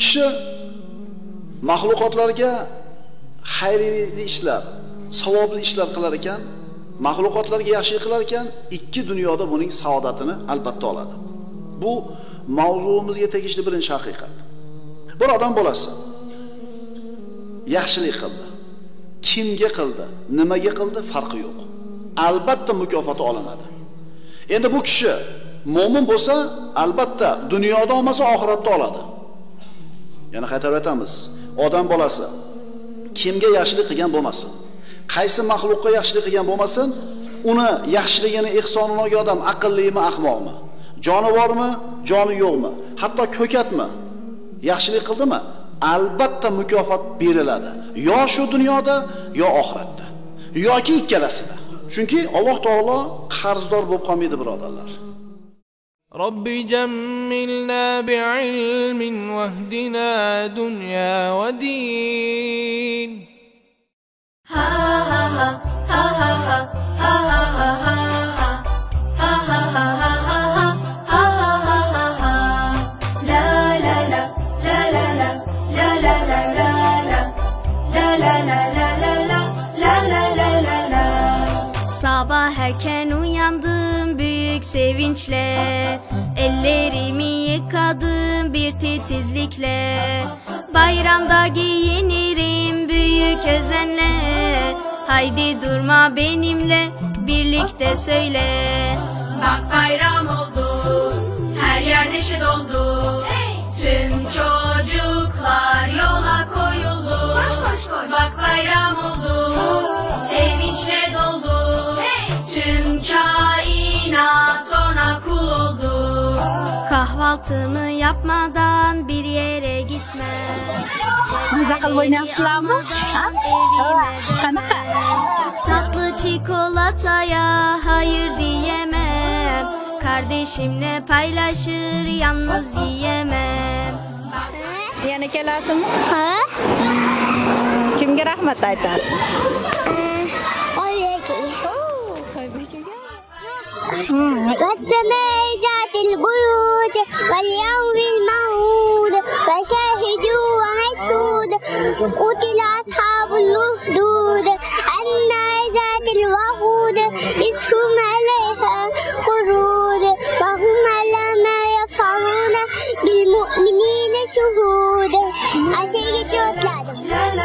kishi mahluqotlarga xayrli ishlar, savobli ishlar qilar ekan, mahluqotlarga yaxshilik qilar ekan, ikki dunyoda buning saodatini albatta oladi. Bu mavzuimizga tegishli birinchi haqiqat. Bir odam bo'lasi yaxshilik qildi. Kimga qildi, nimaga qildi farqi yo'q. Albatta mukofoti olinadi. Endi bu kishi mo'min bo'lsa, albatta dunyoda olmasa oxiratda oladi. Yana qaytarib aytamiz. Odam bolasi kimga yaxshilik qilgan bo'lmasin, qaysi mahluqqa yaxshilik qilgan bo'lmasin, uni yaxshiligini, ihsonini olgan odam aqllimi, ahmoqmi, jonivormi, joni yo'qmi, hatto ko'katmi, yaxshilik qildimi, albatta mukofot beriladi. Yo shu dunyoda, yo oxiratda, yoki ikkalasida. Chunki Alloh taolo qarzdor bo'lib qolmaydi, birodarlar. Robbi jammilna bi'ilmin wahdina dunya wa din. Ha ha ha ha ha ha ha ha ha ha ha ha ha ha ha. La la la la la la la la la la la la la la la la la la la la. Sabah erken uyandım büyük sevinçle, ellerimi yıkadım bir titizlikle. Bayramda giyinirim büyük özenle, haydi durma benimle birlikte söyle. Bak bayram oldu, her yer neşe doldu. Hey! Tüm çocuklar yola koyuldu. Koş koş koş. Bak bayram oldu, sevinçle doldu. Hey! Tüm kainat ona kul oldu. Kahvaltımı yapmadan bir yere gitmem. Müzakal oynayasızlarmı? Qanaqa? Tatlı çikolataya hayır diyemem. Kardeşimle paylaşır yalnız yiyemem. Yana kelasizmi? Ha? Kimga rahmat aytasiz? والسماء ذات البروج واليوم الموعود وشاهد ومشهود قتل أصحاب الأخدود النار ذات الوقود إذ هم عليها قعود وهم على ما يفعلون بالمؤمنين شهود. Aşağıya geçiyorlardı.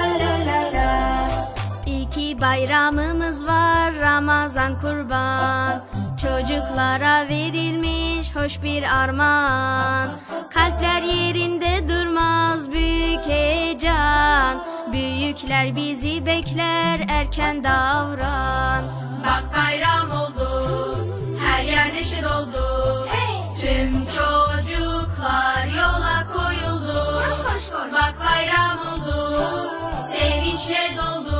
İki bayramımız var, Ramazan, Kurban. Çocuklara verilmiş hoş bir armağan. Kalpler yerinde durmaz, büyük heyecan. Büyükler bizi bekler, erken davran. Bak bayram oldu, her yer neşe doldu. Hey! Tüm çocuklar yola koyuldu. Koş koş koş. Bak bayram oldu, sevinçle doldu.